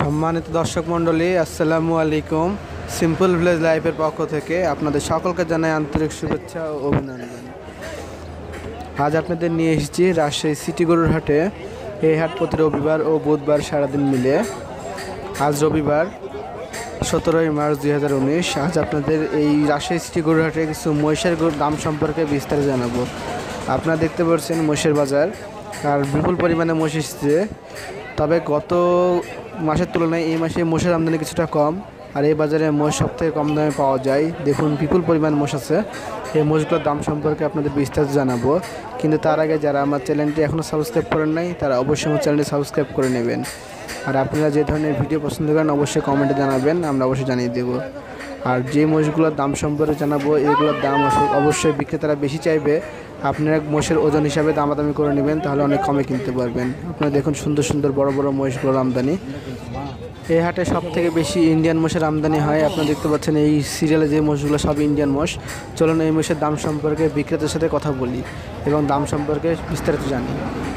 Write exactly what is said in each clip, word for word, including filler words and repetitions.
সম্মানিত দর্শক মণ্ডলী, আসসালামু আলাইকুম। সিম্পল ভিলেজ লাইফের পক্ষ থেকে আপনাদের সকলকে জানাই আন্তরিক শুভেচ্ছা ও অভিনন্দন। আজ আপনাদের নিয়ে এসেছি রাজশাহী সিটি গরুর হাটে। এই হাট প্রতি রবিবার ও বুধবার সারাদিন মিলে। আজ রবিবার সতেরোই মার্চ দুই হাজার উনিশ। আজ আপনাদের এই রাজশাহী সিটি গরুর হাটে কিছু মহিষের গরুর দাম সম্পর্কে বিস্তারিত জানাবো। আপনারা দেখতে পাচ্ছেন মহিষের বাজার, আর বিপুল পরিমাণে মহিষ এসেছে। তবে গত মাসের তুলনায় এই মাসে মোষের আমদানি কিছুটা কম, আর এই বাজারে মোষ সব থেকে কম দামে পাওয়া যায়। দেখুন বিপুল পরিমাণ মোষ আছে। এই মোষগুলোর দাম সম্পর্কে আপনাদের বিস্তারিত জানাবো, কিন্তু তার আগে যারা আমার চ্যানেলটি এখনও সাবস্ক্রাইব করেন নাই তারা অবশ্যই আমার চ্যানেলটি সাবস্ক্রাইব করে নেবেন। আর আপনারা যে ধরনের ভিডিও পছন্দ করেন অবশ্যই কমেন্টে জানাবেন, আমরা অবশ্যই জানিয়ে দেবো। আর যে মোষগুলোর দাম সম্পর্কে জানাবো, এগুলোর দাম অবশ্যই বিক্রেতারা বেশি চাইবে। আপনারা মোষের ওজন হিসাবে দামাদামি করে নেবেন, তাহলে অনেক কমে কিনতে পারবেন। আপনারা দেখুন সুন্দর সুন্দর বড় বড় মহিষগুলোর আমদানি। এই হাটে সব থেকে বেশি ইন্ডিয়ান মোষের আমদানি হয়। আপনারা দেখতে পাচ্ছেন এই সিরিয়ালে যে মোষগুলো সব ইন্ডিয়ান মোষ। চলুন এই মোষের দাম সম্পর্কে বিক্রেতার সাথে কথা বলি এবং দাম সম্পর্কে বিস্তারিত জানি।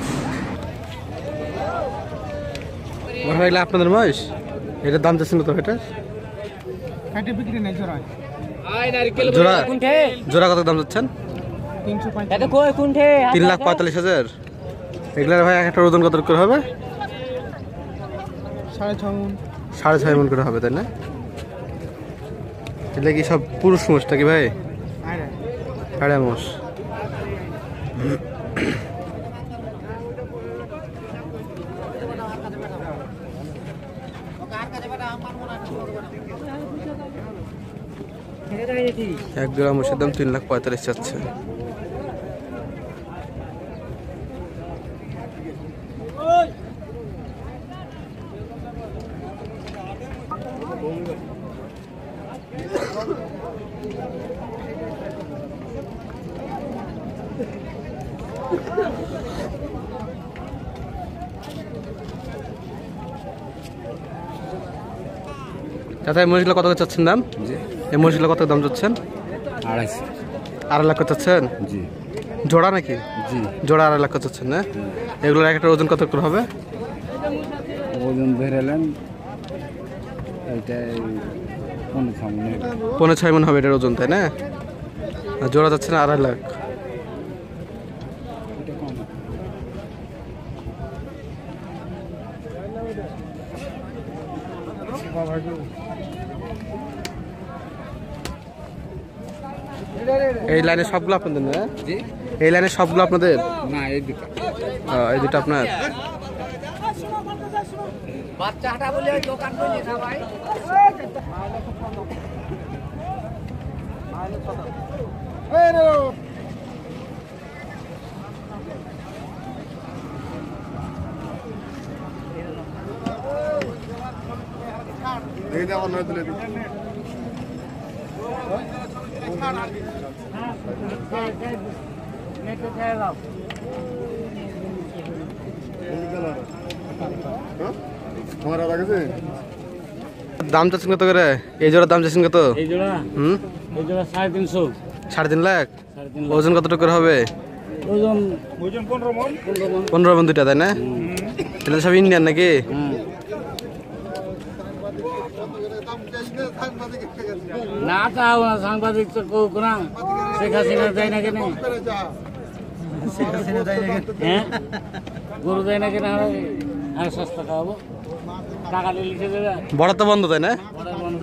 আপনাদের মহিষ এটার দাম চাচ্ছেন কত? এটা জোড়া জোড়া কত দাম যাচ্ছেন? তিন লাখ পঁয়তাল্লিশ হাজার। এগুলার ভাই একটা ওজন কত করে হবে? সাড়ে ছয় মন সাড়ে ছয় মন করে হবে, তাই না? এটা কি সব পুরুষ মোষটা কি ভাই? সাড়ে মোষ। এক জোড়া মোষের দাম তিন লাখ পঁয়তাল্লিশ চাচ্ছে। চাচা এই মহিষগুলো কত করে চাচ্ছেন দাম? এই মহিষগুলো কত দাম চাচ্ছেন? আড়াইশো আড়াই লাখ চাচ্ছেন? জি। জোড়া নাকি? জি। জোড়া আড়াই লাখ চাচ্ছেন না? এগুলোর একটা ওজন কত করে হবে? ওজন বেরালেন এইটাই পনেরো ছয় মন পনেরো ছয় মন হবে এটার ওজন, তাই না? জোড়া যাচ্ছে না আড়াই লাখ। এই লাইনে সবগুলো আপনাদের না? এই লাইনে সবগুলো আপনাদের না? এই দুটো এই দুটো আপনার। বাচ্চাটা বলে দোকান করলি না ভাই। এই দেখো নয় তুলে দিই। দাম চাচ্ছেন কত করে? এই জোড়ার দাম চাচ্ছেন কত? এই জোড়া হুম এই জোড়া সাড়ে তিনশো সাড়ে তিন লাখ। ওজন কতটুকু করে হবে? ওজন ওজন পনেরো মন পনেরো মন দুইটা, তাই না? এটা সব ইন্ডিয়ান নাকি? না চাও না সাংবাদিক তো কেউ না। শেখ হাসিনা যায় না কেন? হ্যাঁ গরু যায় না কেন? আর সস্তা খাওয়াবো, টাকা দিয়ে লিখে দেবে। বড় তো বন্ধ, তাই না? বন্ধ।